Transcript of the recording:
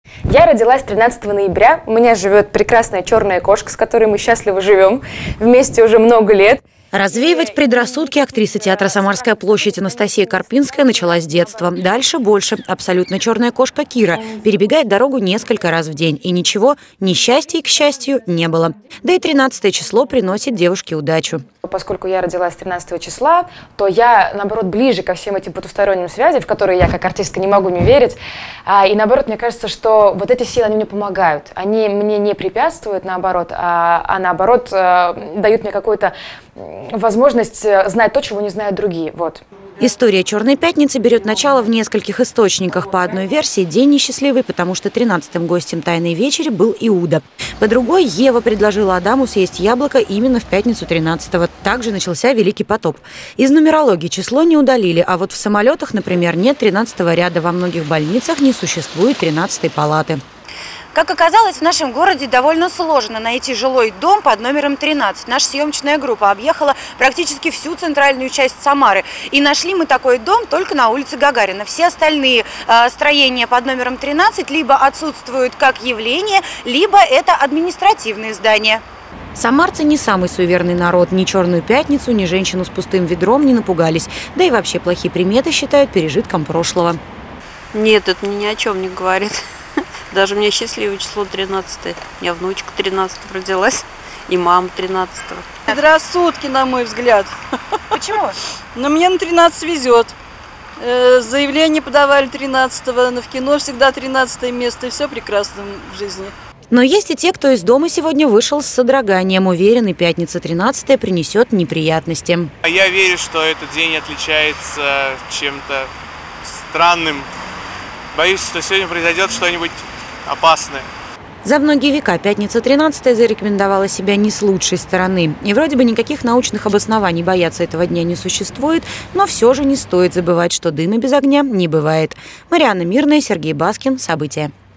Я родилась 13 ноября, у меня живет прекрасная черная кошка, с которой мы счастливо живем вместе уже много лет. Развеивать предрассудки актриса театра «Самарская площадь» Анастасия Карпинская начала с детства. Дальше больше. Абсолютно черная кошка Кира перебегает дорогу несколько раз в день. И ничего, несчастья, к счастью, не было. Да и 13 число приносит девушке удачу. Поскольку я родилась 13 числа, то я, наоборот, ближе ко всем этим потусторонним связям, в которые я как артистка не могу не верить. И наоборот, мне кажется, что вот эти силы, они мне помогают. Они мне не препятствуют, наоборот, а наоборот дают мне какую-то возможность знать то, чего не знают другие. Вот. История «Черной пятницы» берет начало в нескольких источниках. По одной версии, день несчастливый, потому что 13-м гостем Тайной вечери был Иуда. По другой, Ева предложила Адаму съесть яблоко именно в пятницу 13-го. Также начался Великий потоп. Из нумерологии число не удалили, а вот в самолетах, например, нет 13-го ряда. Во многих больницах не существует 13-й палаты. Как оказалось, в нашем городе довольно сложно найти жилой дом под номером 13. Наша съемочная группа объехала практически всю центральную часть Самары. И нашли мы такой дом только на улице Гагарина. Все остальные строения под номером 13 либо отсутствуют как явление, либо это административные здания. Самарцы не самый суеверный народ. Ни «Черную пятницу», ни женщину с пустым ведром не напугались. Да и вообще плохие приметы считают пережитком прошлого. Нет, это мне ни о чем не говорит. Даже мне счастливое число 13-е. У меня внучка 13-го родилась, и мама 13-го. Предрассудки, на мой взгляд. Почему? Но мне на 13 везет. Заявление подавали 13-го, но в кино всегда 13-е место, и все прекрасно в жизни. Но есть и те, кто из дома сегодня вышел с содроганием. Уверен, и пятница 13-я принесет неприятности. Я верю, что этот день отличается чем-то странным. Боюсь, что сегодня произойдет что-нибудь опасное. За многие века пятница 13-я зарекомендовала себя не с лучшей стороны. И вроде бы никаких научных обоснований бояться этого дня не существует, но все же не стоит забывать, что дыма без огня не бывает. Марианна Мирная, Сергей Баскин. События.